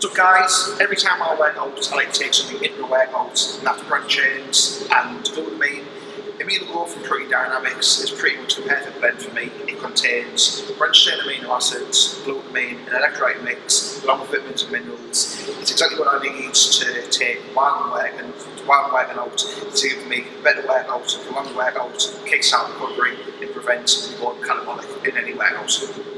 So guys, every time I work out, I like to take something into the workout, and that's branched chains and glutamine. Amino from Protein Dynamics is pretty much the perfect blend for me. It contains branched chain amino acids, glutamine, an electrolyte mix, along with vitamins and minerals. It's exactly what I need to take while I'm working out to give me a better workout, a longer workout, kickstart recovery, and prevent me going catabolic in any workout.